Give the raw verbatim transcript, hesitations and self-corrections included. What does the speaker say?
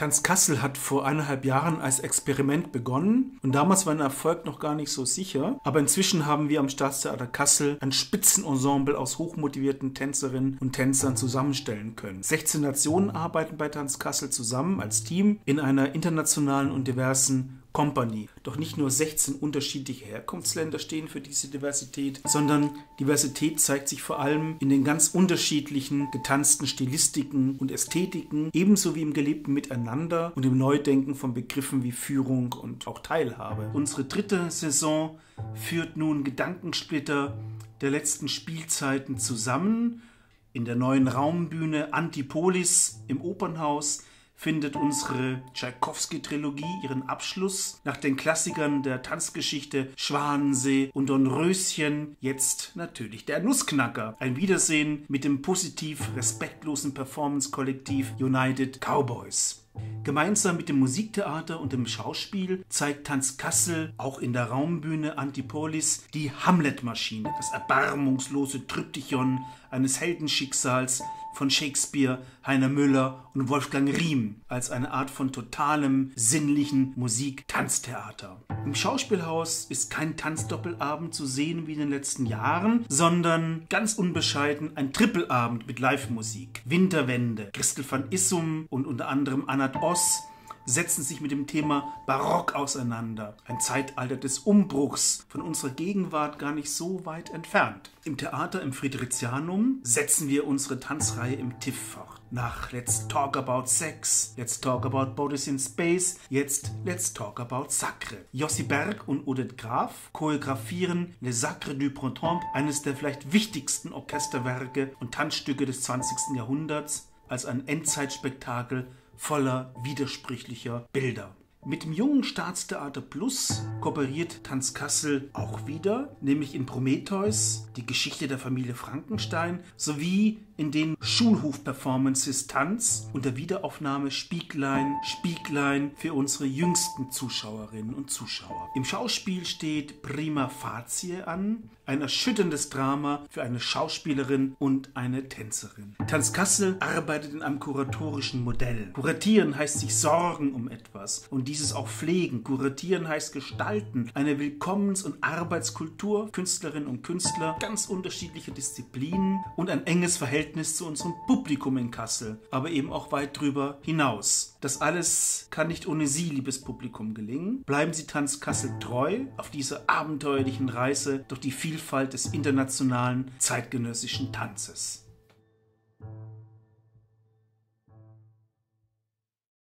Tanz Kassel hat vor eineinhalb Jahren als Experiment begonnen und damals war ein Erfolg noch gar nicht so sicher. Aber inzwischen haben wir am Staatstheater Kassel ein Spitzenensemble aus hochmotivierten Tänzerinnen und Tänzern zusammenstellen können. sechzehn Nationen arbeiten bei Tanz Kassel zusammen als Team in einer internationalen und diversen Company. Doch nicht nur sechzehn unterschiedliche Herkunftsländer stehen für diese Diversität, sondern Diversität zeigt sich vor allem in den ganz unterschiedlichen getanzten Stilistiken und Ästhetiken, ebenso wie im gelebten Miteinander und im Neudenken von Begriffen wie Führung und auch Teilhabe. Unsere dritte Saison führt nun Gedankensplitter der letzten Spielzeiten zusammen. In der neuen Raumbühne Antipolis im Opernhaus findet unsere Tschaikowski-Trilogie ihren Abschluss. Nach den Klassikern der Tanzgeschichte Schwanensee und Dornröschen jetzt natürlich der Nussknacker. Ein Wiedersehen mit dem positiv respektlosen Performance-Kollektiv United Cowboys. Gemeinsam mit dem Musiktheater und dem Schauspiel zeigt Tanz Kassel auch in der Raumbühne Antipolis die Hamlet-Maschine, das erbarmungslose Tryptychon eines Heldenschicksals von Shakespeare, Heiner Müller und Wolfgang Riem als eine Art von totalem sinnlichen Musik-Tanztheater. Im Schauspielhaus ist kein Tanzdoppelabend zu sehen wie in den letzten Jahren, sondern ganz unbescheiden ein Trippelabend mit Live-Musik. Winterwende, Christel van Issum und unter anderem Anat Oss setzen sich mit dem Thema Barock auseinander. Ein Zeitalter des Umbruchs, von unserer Gegenwart gar nicht so weit entfernt. Im Theater im Fridericianum setzen wir unsere Tanzreihe im T I F fort. Nach Let's Talk About Sex, Let's Talk About Bodies in Space, jetzt Let's Talk About Sacre. Jossi Berg und Odette Graf choreografieren Le Sacre du Printemps, eines der vielleicht wichtigsten Orchesterwerke und Tanzstücke des zwanzigsten Jahrhunderts, als ein Endzeitspektakel voller widersprüchlicher Bilder. Mit dem jungen Staatstheater Plus kooperiert Tanz Kassel auch wieder, nämlich in Prometheus, die Geschichte der Familie Frankenstein, sowie in den Schulhof-Performances Tanz und der Wiederaufnahme Spieglein, Spieglein für unsere jüngsten Zuschauerinnen und Zuschauer. Im Schauspiel steht Prima Facie an, ein erschütterndes Drama für eine Schauspielerin und eine Tänzerin. Tanz Kassel arbeitet in einem kuratorischen Modell. Kuratieren heißt sich sorgen um etwas und dieses auch pflegen. Kuratieren heißt gestalten, eine Willkommens- und Arbeitskultur, Künstlerinnen und Künstler, ganz unterschiedliche Disziplinen und ein enges Verhältnis zu unserem Publikum in Kassel, aber eben auch weit drüber hinaus. Das alles kann nicht ohne Sie, liebes Publikum, gelingen. Bleiben Sie Tanz Kassel treu auf dieser abenteuerlichen Reise durch die Vielfalt des internationalen zeitgenössischen Tanzes.